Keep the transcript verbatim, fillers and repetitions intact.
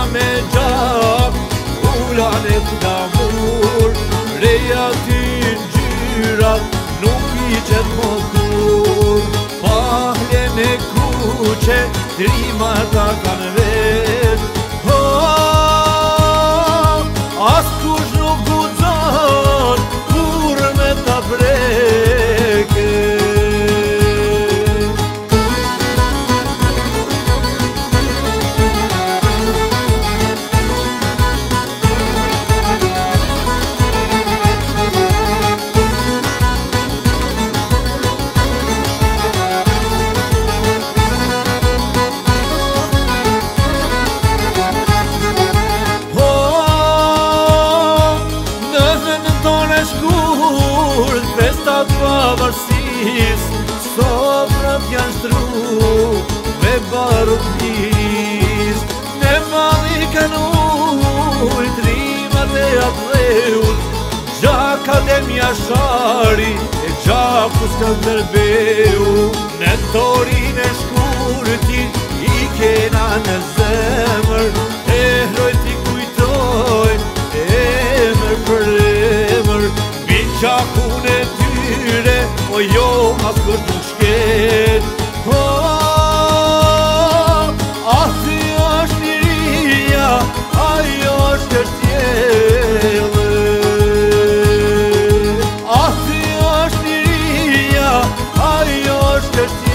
me gjak, ulane flamur, reja ty gjyrat, nuk i qet më kur. Pahle në kuqe, trima ta kanë vesh, oh, as kush nuk guxon, kur me ta breke. Festat pavarësis, sofrat janë shtru me barut njës. Ne mali kanë uj, trimat e atleut, gjakat e mjashari, e gjakus kanë dërbeu. Në torin e shkurti, i kena në zemër, e hroj t'i kujtoj, emër për emër, min qakun e tyre, o jo mas kër nuk shket. Oh, ati është liria, ajo është kështjele. Ati është liria, ajo është kështjele.